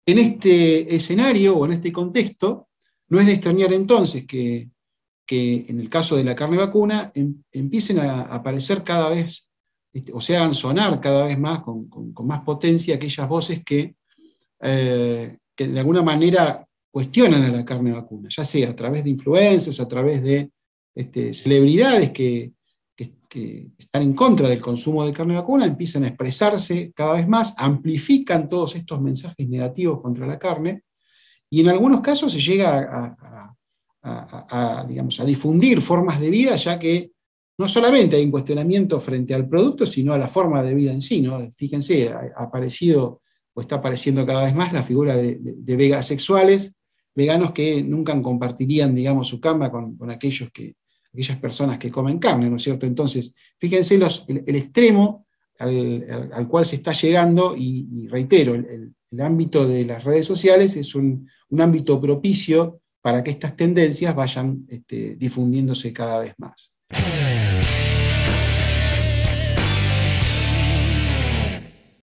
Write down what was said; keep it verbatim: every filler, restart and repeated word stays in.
En este escenario o en este contexto, no es de extrañar entonces que, que en el caso de la carne vacuna em, empiecen a aparecer cada vez, este, o se hagan sonar cada vez más, con, con, con más potencia, aquellas voces que, eh, que de alguna manera cuestionan a la carne vacuna, ya sea a través de influencers, a través de este, celebridades que, que, que están en contra del consumo de carne vacuna, empiezan a expresarse cada vez más, amplifican todos estos mensajes negativos contra la carne, y en algunos casos se llega a, a, a, a, digamos, a difundir formas de vida, ya que no solamente hay un cuestionamiento frente al producto, sino a la forma de vida en sí, ¿no? Fíjense, ha, ha aparecido o está apareciendo cada vez más la figura de, de, de vegasexuales, veganos que nunca compartirían, digamos, su cama con, con aquellos que, aquellas personas que comen carne, ¿no es cierto? Entonces, fíjense los, el, el extremo al, al, al cual se está llegando, y, y reitero, el, el, el ámbito de las redes sociales es un, un ámbito propicio para que estas tendencias vayan este, difundiéndose cada vez más.